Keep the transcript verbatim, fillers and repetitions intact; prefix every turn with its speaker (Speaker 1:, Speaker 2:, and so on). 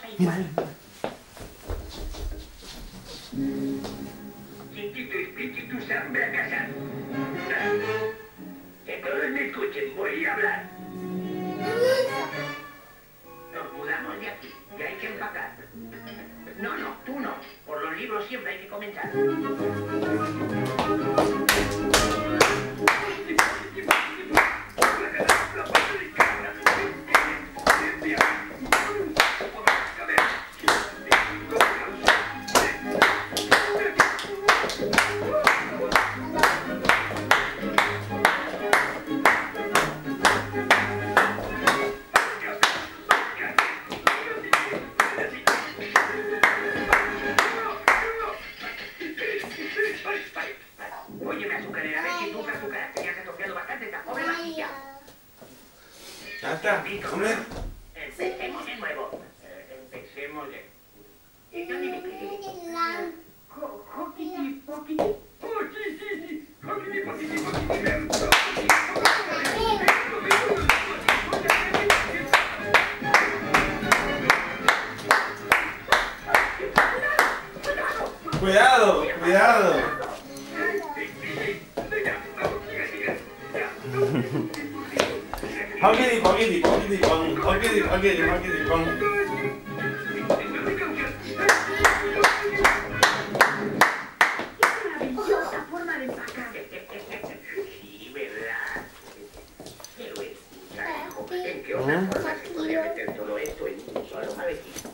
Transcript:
Speaker 1: cosa igual. Chiquito, espíritu, sembra casar. Que todos me escuchen, voy a hablar. Nos mudamos de aquí, ya hay que empacar. No, no, tú no. Por los libros siempre hay que comenzar. Óyeme, azucarera, a ver si tú azucaras. Tenías atrofiado bastante esta pobre vajilla.
Speaker 2: Ya está, hombre.
Speaker 1: Empecemos de nuevo. Eh, empecemos de... Eh, ¿Dónde me quedé? Jo- Joquiti, poquiti. Oh, sí, sí, sí. Joquiti, poquiti, poquiti.
Speaker 2: Cuidado, cuidado. Hockey, hockey, hockey, pong, hockey, hockey, hockey, pong.
Speaker 1: Maravillosa forma de empacar. Sí, ¿verdad? Pero escucha, hijo, ¿en qué otra forma se podría meter todo esto en un solo maletín?